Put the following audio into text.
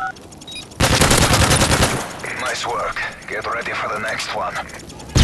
Nice work. Get ready for the next one.